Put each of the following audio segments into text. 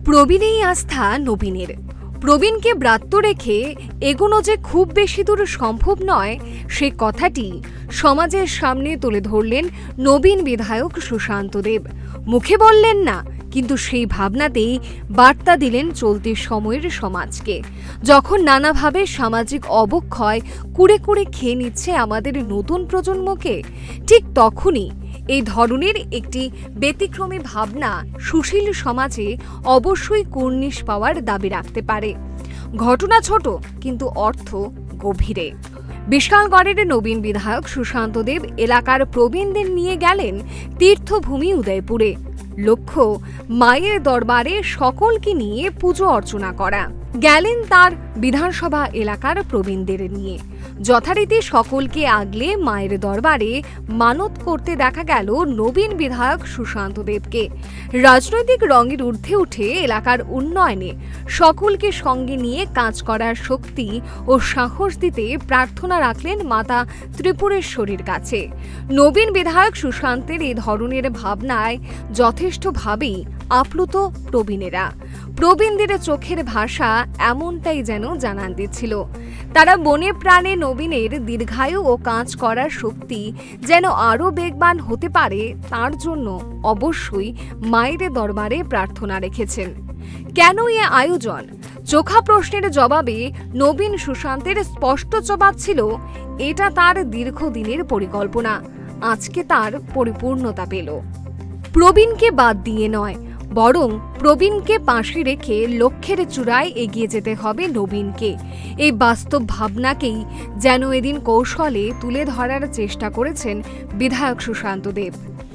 প্রবীণেই আস্থা নবীনের। প্রবীণকে ব্রাত্য রেখে এগোনো যে খুব বেশি দূর সম্ভব নয়, সে কথাটি সমাজের সামনে তুলে ধরলেন নবীন বিধায়ক সুশান্ত দেব। মুখে বললেন না, কিন্তু সেই ভাবনাতেই বার্তা দিলেন চলতি সময়ের সমাজকে। যখন নানাভাবে সামাজিক অবক্ষয় কুড়ে কুড়ে খেয়ে নিচ্ছে আমাদের নতুন প্রজন্মকে, ঠিক তখনই এই ধরনের একটি ব্যতিক্রমী ভাবনা সুশীল সমাজে অবশ্যই কুর্নিশ পাওয়ার দাবি রাখতে পারে। ঘটনা ছোট, কিন্তু অর্থ গভীরে। বিশালগড়ের নবীন বিধায়ক সুশান্ত দেব এলাকার প্রবীণদের নিয়ে গেলেন তীর্থভূমি উদয়পুরে। লক্ষ্য, মায়ের দরবারে সকলকে নিয়ে পুজো অর্চনা করা। গেলেন তার বিধানসভা এলাকার প্রবীণদের নিয়ে। যথারীতি সকলকে আগলে মায়ের দরবারে মানত করতে দেখা গেল নবীন বিধায়ক সুশান্ত দেবকে। রাজনৈতিক রঙের ঊর্ধ্বে উঠে এলাকার উন্নয়নে সকলকে সঙ্গে নিয়ে কাজ করার শক্তি ও সাহস দিতে প্রার্থনা রাখলেন মাতা ত্রিপুরেশ্বরীর কাছে। নবীন বিধায়ক সুশান্তের এই ধরনের ভাবনায় যথেষ্টভাবেই আপ্লুত প্রবীণেরা। প্রবীণদের চোখের ভাষা এমনটাই যেন জানান দিচ্ছিল, তারা বনে প্রাণে নবীনের দীর্ঘায়ু ও কাজ করার শক্তি যেন আরও বেগবান হতে পারে, তার জন্য অবশ্যই মায়ের দরবারে প্রার্থনা রেখেছেন। কেন এ আয়োজন? চোখা প্রশ্নের জবাবে নবীন সুশান্তের স্পষ্ট জবাব ছিল, এটা তার দীর্ঘদিনের পরিকল্পনা, আজকে তার পরিপূর্ণতা পেল। প্রবীণকে বাদ দিয়ে নয়, বরং প্রবীণকে পাশে রেখে লক্ষ্যের চূড়ায় এগিয়ে যেতে হবে নবীনকে। এই বাস্তব ভাবনাকেই যেন এদিন কৌশলে তুলে ধরার চেষ্টা করেছেন বিধায়ক সুশান্ত দেব।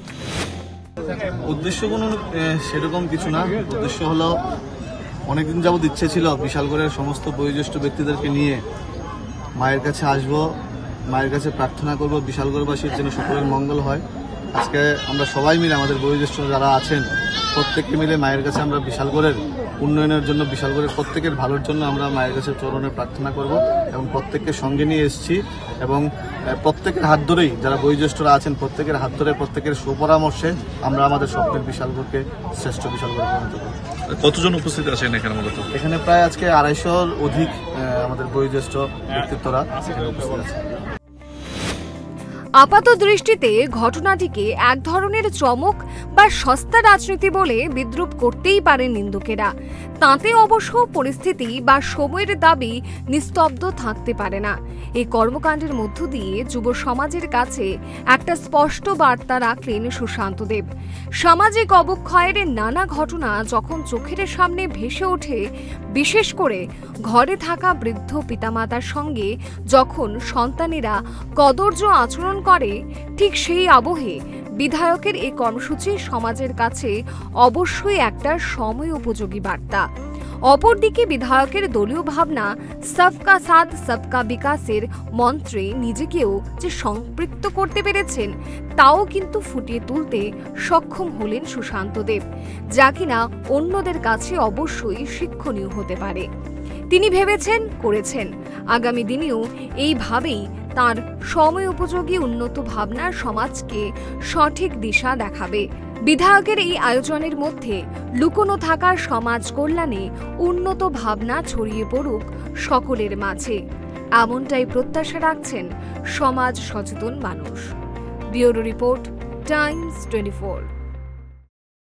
উদ্দেশ্য কোনো সেরকম কিছু না, উদ্দেশ্য হলো অনেকদিন যাবত ইচ্ছে ছিল বিশালগড়ের সমস্ত বয়োজ্যেষ্ঠ ব্যক্তিদেরকে নিয়ে মায়ের কাছে আসব, মায়ের কাছে প্রার্থনা করব বিশালগড়বাসীর যেন সকলের মঙ্গল হয়। আজকে আমরা সবাই মিলে আমাদের বয়োজ্যেষ্ঠ যারা আছেন প্রত্যেককে মিলে মায়ের কাছে আমরা বিশালগড়ের উন্নয়নের জন্য, বিশালগড়ের প্রত্যেকের ভালোর জন্য আমরা মায়ের কাছে চরণে প্রার্থনা করব এবং প্রত্যেককে সঙ্গে নিয়ে এসেছি এবং প্রত্যেকের হাত ধরেই যারা বয়োজ্যেষ্ঠরা আছেন প্রত্যেকের হাত ধরে প্রত্যেকের সুপরামর্শে আমরা আমাদের স্বপ্নের বিশালগড়কে শ্রেষ্ঠ বিশালগড়ে পরিণত করব। কতজন উপস্থিত আছেন এখানে? মূলত এখানে প্রায় আজকে 250-র অধিক আমাদের বয়োজ্যেষ্ঠ ব্যক্তিত্বরা এখানে উপস্থিত আছে। আপাত দৃষ্টিতে ঘটনাটিকে এক ধরনের চমক বা সস্তা রাজনীতি বলে বিদ্রূপ করতেই পারেন নিন্দুকেরা। তাতে অবশ্য পরিস্থিতি বা সময়ের দাবি নিস্তব্ধ থাকতে পারে না। এই কর্মকাণ্ডের মধ্য দিয়ে যুব সমাজের কাছে একটা স্পষ্ট বার্তা রাখলেন সুশান্ত দেব। সামাজিক অবক্ষয়ের নানা ঘটনা যখন চোখের সামনে ভেসে ওঠে, বিশেষ করে ঘরে থাকা বৃদ্ধ পিতামাতার সঙ্গে যখন সন্তানেরা কদর্য আচরণ করে, ঠিক সেই আবহে বিধায়কের এই কর্মসূচি সমাজের কাছে অবশ্যই একটা সময় উপযোগী বার্তা। অপরদিকে বিধায়কের দলীয় ভাবনা সবকা সাথ সবকা বিকাশের মন্ত্রে নিজেকেও যে সম্পৃক্ত করতে পেরেছেন, তাও কিন্তু ফুটিয়ে তুলতে সক্ষম হলেন সুশান্ত দেব, যা কিনা অন্যদের কাছে অবশ্যই শিক্ষণীয় হতে পারে। তিনি ভেবেছেন, করেছেন, আগামী দিনেও এইভাবেই তার সময় উপযোগী উন্নত ভাবনা সমাজকে সঠিক দিশা দেখাবে। বিধায়কের এই আয়োজনের মধ্যে লুকোনো থাকার সমাজ কল্যাণে উন্নত ভাবনা ছড়িয়ে পড়ুক সকলের মাঝে, এমনটাই প্রত্যাশা রাখছেন সমাজ সচেতন মানুষ। Bureau report, Times 24।